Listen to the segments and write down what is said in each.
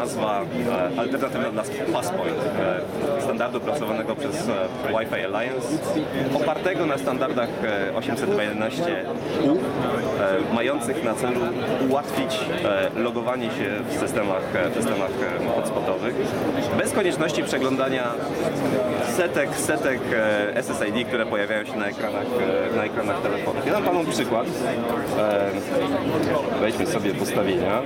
nazwa alternatywna dla Passpoint, standardu pracowanego przez Wi-Fi Alliance, opartego na standardach 802.11u, mających na celu ułatwić logowanie się w systemach hotspotowych, bez konieczności przeglądania setek SSID, które pojawiają się na ekranach telefonów. Ja dam Panu przykład. Wejdźmy sobie w ustawienia.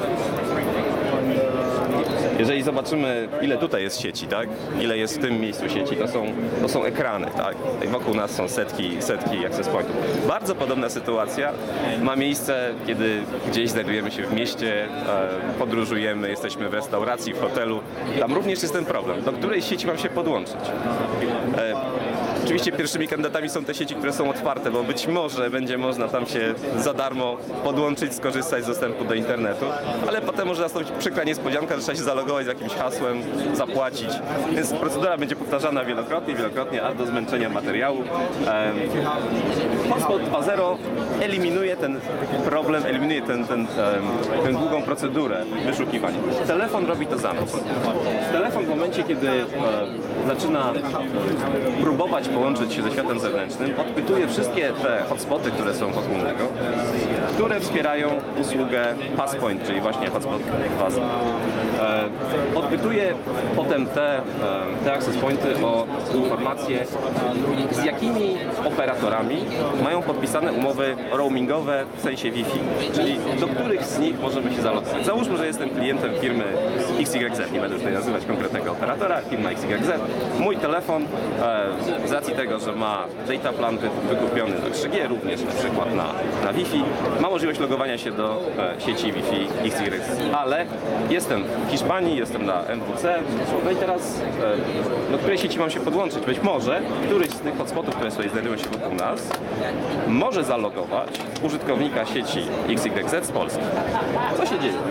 Jeżeli zobaczymy, ile tutaj jest sieci, tak? Ile jest w tym miejscu sieci, to są ekrany, tak? I wokół nas są setki access pointów. Bardzo podobna sytuacja ma miejsce, kiedy gdzieś znajdujemy się w mieście, podróżujemy, jesteśmy w restauracji, w hotelu. Tam również jest ten problem. Do której sieci mam się podłączyć? Oczywiście pierwszymi kandydatami są te sieci, które są otwarte, bo być może będzie można tam się za darmo podłączyć, skorzystać z dostępu do internetu, ale potem może nastąpić przykra niespodzianka, że trzeba się zalogować z jakimś hasłem, zapłacić, więc procedura będzie powtarzana wielokrotnie, aż do zmęczenia materiału. Hotspot 2.0 eliminuje ten problem, eliminuje tę długą procedurę wyszukiwania. Telefon robi to za nas. Telefon w momencie, kiedy zaczyna próbować połączyć się ze światem zewnętrznym, odpytuje wszystkie te hotspoty, które są wokół niego, które wspierają usługę Passpoint, czyli właśnie hotspot 2.0. Odpytuje potem te access pointy o informacje, z jakimi operatorami mają podpisane umowy roamingowe w sensie Wi-Fi, czyli do których z nich możemy się zalogować. Załóżmy, że jestem klientem firmy XYZ, nie będę tutaj nazywać konkretnego operatora, firma XYZ. Mój telefon z racji tego, że ma data plan wykupiony na 3G, również na przykład na Wi-Fi, ma możliwość logowania się do sieci Wi-Fi XYZ. Ale jestem w Hiszpanii, jestem na MWC, no i teraz do której sieci mam się podłączyć? Być może któryś z tych hotspotów, które sobie znajdują się wokół nas, może zalogować użytkownika sieci XYZ z Polski. Co się dzieje?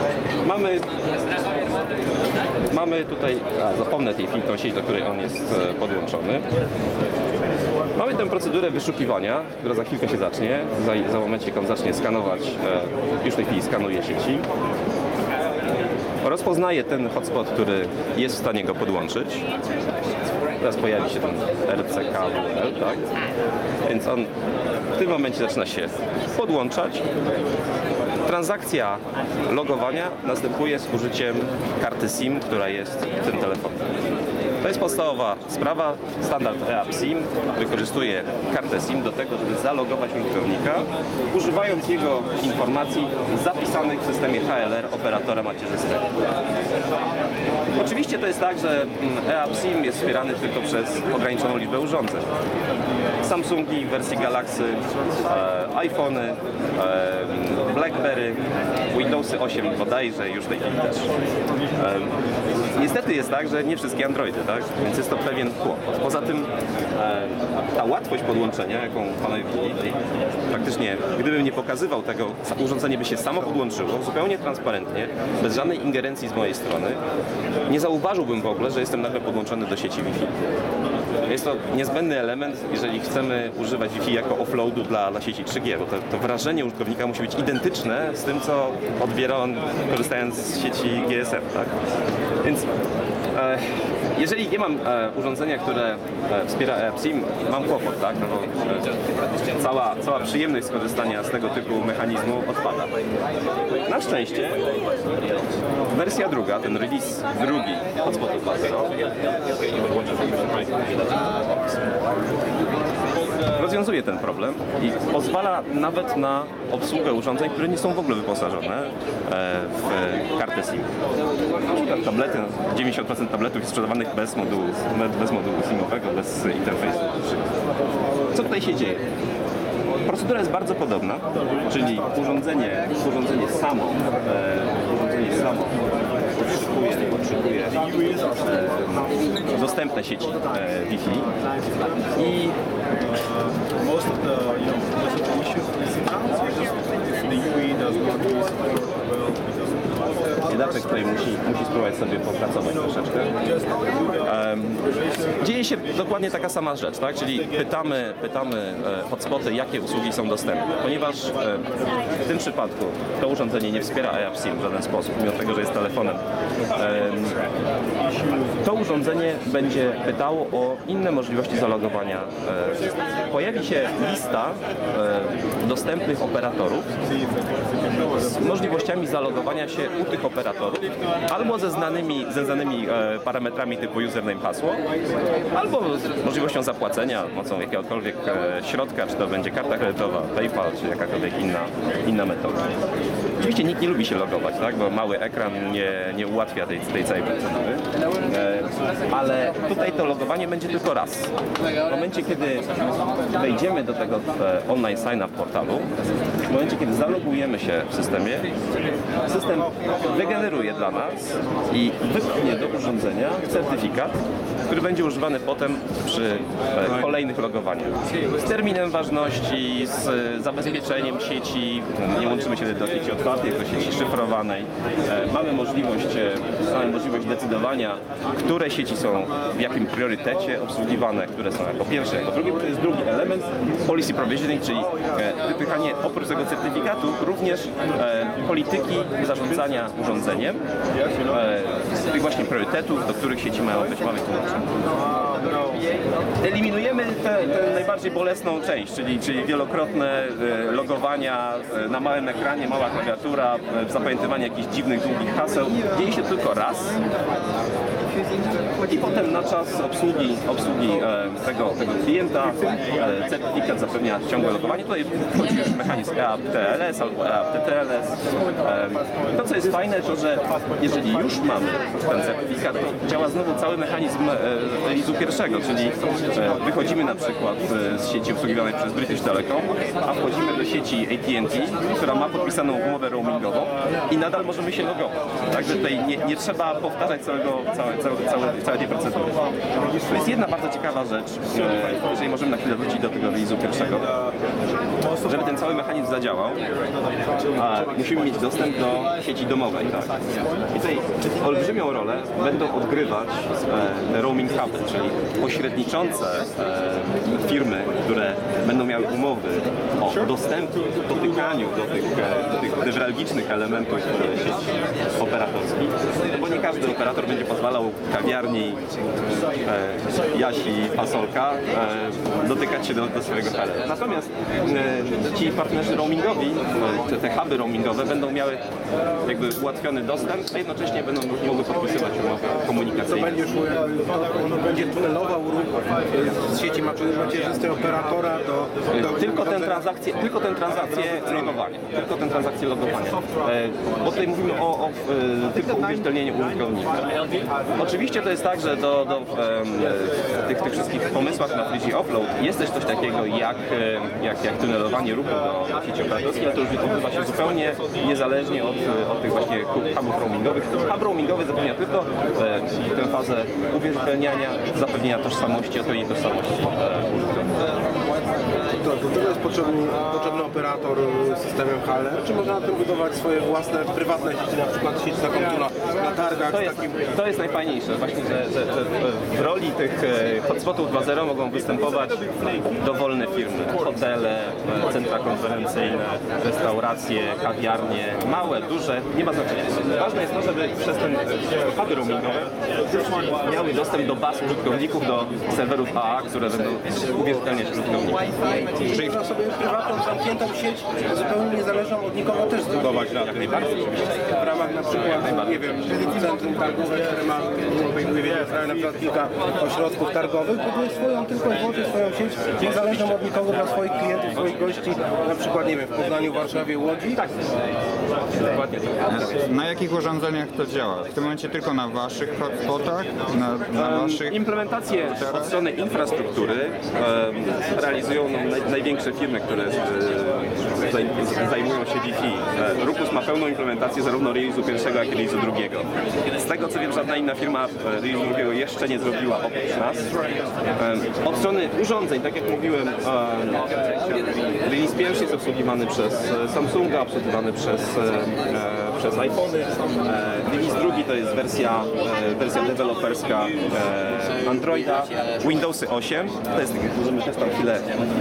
Mamy tutaj, zapomnę tą sieć, do której on jest podłączony. Mamy tę procedurę wyszukiwania, która za chwilkę się zacznie. Za momencie, jak on zacznie skanować, już w tej chwili skanuje sieci. Rozpoznaje ten hotspot, który jest w stanie go podłączyć. Teraz pojawi się ten RCKWL, tak? Więc on w tym momencie zaczyna się podłączać. Transakcja logowania następuje z użyciem karty SIM, która jest w tym telefonie. To jest podstawowa sprawa. Standard eApp-SIM wykorzystuje kartę SIM do tego, żeby zalogować użytkownika, używając jego informacji zapisanych w systemie HLR operatora macierzystego. Oczywiście to jest tak, że eApp-SIM jest wspierany tylko przez ograniczoną liczbę urządzeń. Samsungi w wersji Galaxy, iPhony, BlackBerry, Windowsy 8 bodajże już w tej chwili też. Niestety jest tak, że nie wszystkie Androidy, tak? Więc jest to pewien kłopot. Poza tym ta łatwość podłączenia, jaką panowie widzieli, praktycznie gdybym nie pokazywał tego, urządzenie by się samo podłączyło, zupełnie transparentnie, bez żadnej ingerencji z mojej strony, nie zauważyłbym w ogóle, że jestem nagle podłączony do sieci Wi-Fi. Jest to niezbędny element, jeżeli chcemy używać Wi-Fi jako offloadu dla sieci 3G, bo to wrażenie użytkownika musi być identyczne z tym, co odbiera on korzystając z sieci GSM, tak? Więc jeżeli nie mam urządzenia, które wspiera eApp-SIM, mam kłopot, tak? No bo cała przyjemność skorzystania z tego typu mechanizmu odpada. Na szczęście wersja druga, ten release drugi hotspotu 2.0 rozwiązuje ten problem i pozwala nawet na obsługę urządzeń, które nie są w ogóle wyposażone w kartę SIM. Na przykład tablety, 90% tabletów jest sprzedawanych bez modułu SIM-owego, bez interfejsu. Co tutaj się dzieje? Procedura jest bardzo podobna, czyli urządzenie samo potrzebuje dostępne sieci Wi-Fi i most of the issues the UE does not use well because biedaczek, który musi spróbować sobie popracować troszeczkę. Dzieje się dokładnie taka sama rzecz, tak? Czyli pytamy hotspoty, jakie usługi są dostępne, ponieważ w tym przypadku to urządzenie nie wspiera IFSIM w żaden sposób, mimo tego, że jest telefonem. To urządzenie będzie pytało o inne możliwości zalogowania. Pojawi się lista dostępnych operatorów z możliwościami zalogowania się u tych operatorów albo ze znanymi parametrami typu username, hasło, albo z możliwością zapłacenia mocą jakiegokolwiek środka, czy to będzie karta kredytowa, PayPal, czy jakakolwiek inna metoda. Oczywiście nikt nie lubi się logować, tak? Bo mały ekran nie ułatwia tej całej procedury, ale tutaj to logowanie będzie tylko raz. W momencie, kiedy wejdziemy do tego online sign-up portalu, w momencie, kiedy zalogujemy się w systemie, system wygeneruje dla nas i wypchnie do urządzenia certyfikat, który będzie używany potem przy kolejnych logowaniach. Z terminem ważności, z zabezpieczeniem sieci, nie łączymy się do sieci otwartej, do sieci szyfrowanej. Mamy możliwość decydowania, które sieci są w jakim priorytecie obsługiwane, które są jako pierwsze, jako drugie, bo to jest drugi element policy provisioning, czyli wypychanie oprócz tego certyfikatu również polityki zarządzania urządzeniem, tych właśnie priorytetów, do których sieci mają być połączone. Eliminujemy tę najbardziej bolesną część, czyli wielokrotne logowania na małym ekranie, mała klawiatura, zapamiętywanie jakichś dziwnych, długich haseł. Dzieje się tylko raz. I potem na czas obsługi tego klienta certyfikat zapewnia ciągłe logowanie. Tutaj wchodzi już mechanizm EAP-TLS albo EAP-TTLS. To, co jest fajne, to że jeżeli już mamy ten certyfikat, to działa znowu cały mechanizm release'u pierwszego, czyli wychodzimy na przykład z sieci obsługiwanej przez British Telecom, a wchodzimy do sieci AT&T, która ma podpisaną umowę roamingową i nadal możemy się logować. Także tutaj nie trzeba powtarzać całej tej procedury. To jest jedna bardzo ciekawa rzecz, jeżeli możemy na chwilę wrócić do tego release'u pierwszego. Żeby ten cały mechanizm zadziałał, musimy mieć dostęp do sieci domowej. Tak? I tutaj olbrzymią rolę będą odgrywać te roaming huby, czyli pośredniczące firmy, które będą miały umowy o dostępie, dotykaniu do tych newralgicznych elementów sieci operatorskich, bo nie każdy operator będzie pozwalał kawiarni Jasi Fasolka dotykać się do swojego HL. Natomiast ci partnerzy roamingowi, te huby roamingowe będą miały jakby ułatwiony dostęp, a jednocześnie będą mogły podpisywać umowy komunikacyjne. Będzie tunelował ruch z sieci macierzystej operatora do tylko tę transakcję logowania. Bo tutaj mówimy o tylko uwierzytelnieniu użytkownika. Oczywiście to jest tak, że tych wszystkich pomysłach na Free Offload jest też coś takiego jak tunelowanie ruchu do sieci operatorskiej, ale to już odbywa się zupełnie niezależnie od tych właśnie hubów roamingowych. Hub roamingowy zapewnia tylko tę fazę uwierzytelniania, zapewnienia tożsamości, odpowiedniej tożsamości użytkownika. Do tego jest potrzebny operator systemem HALE, czy można na tym budować swoje własne, prywatne sieci, na przykład sieć taką na targach? To jest najfajniejsze, właśnie, że w roli tych hotspotów 2.0 mogą występować dowolne firmy, hotele, centra konferencyjne, restauracje, kawiarnie, małe, duże, nie ma znaczenia. Ważne jest to, żeby przez ten huby roamingowe miały dostęp do baz użytkowników, do serwerów AA, które będą uwierzytelniać użytkowników. Czyli można sobie prywatną, zamkniętą sieć, zupełnie niezależną od nikogo też zbudować na tym. W ramach na przykład, nie wiem, centrum targowe, które ma na przykład kilka ośrodków targowych, buduje swoją sieć, niezależną od nikogo dla swoich klientów, swoich gości, na przykład, nie wiem, w Poznaniu, Warszawie, Łodzi. Tak. Dokładnie. Na jakich urządzeniach to działa? W tym momencie tylko na waszych hotspotach? Na waszych... Implementację od strony infrastruktury realizują największe firmy, które zajmują się Wi-Fi. Rukus ma pełną implementację zarówno release'u pierwszego, jak i release'u drugiego. Z tego co wiem, żadna inna firma release'u drugiego jeszcze nie zrobiła oprócz nas. Od strony urządzeń, tak jak mówiłem, release pierwszy jest obsługiwany przez Samsunga, obsługiwany przez iPhony. to jest wersja deweloperska Androida, Windowsy 8. To jest, możemy też tam chwilę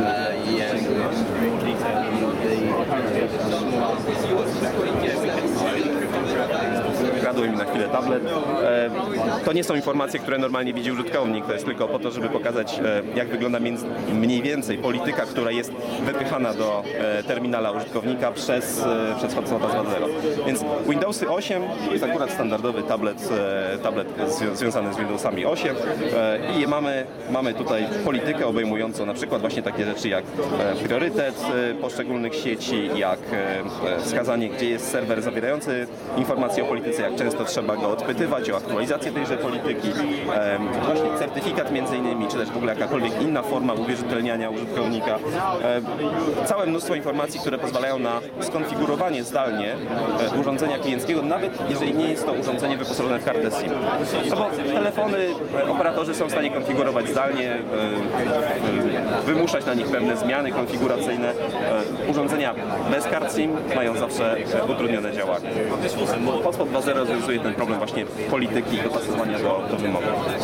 kradłem mi na chwilę tablet. To nie są informacje, które normalnie widzi użytkownik, to jest tylko po to, żeby pokazać, jak wygląda mniej więcej polityka, która jest wypychana do terminala użytkownika przez Hotspota 2.0. Więc Windowsy 8 to jest akurat standardowy tablet związany z Windowsami 8 i mamy tutaj politykę obejmującą na przykład właśnie takie rzeczy jak priorytet poszczególnych sieci, jak wskazanie, gdzie jest serwer zawierający informacje o polityce, jak często trzeba go odpytywać o aktualizację tejże polityki, właśnie certyfikat między innymi, czy też w ogóle jakakolwiek inna forma uwierzytelniania użytkownika. Całe mnóstwo informacji, które pozwalają na skonfigurowanie zdalnie urządzenia klienckiego, nawet jeżeli nie jest to urządzenie wyposażone w kartę SIM. No bo telefony operatorzy są w stanie konfigurować zdalnie, wymuszać na nich pewne zmiany konfiguracyjne. Urządzenia bez kart SIM mają zawsze utrudnione działanie. Hotspot 2.0 rozwiązuje ten problem właśnie polityki i dopasowania do wymogów.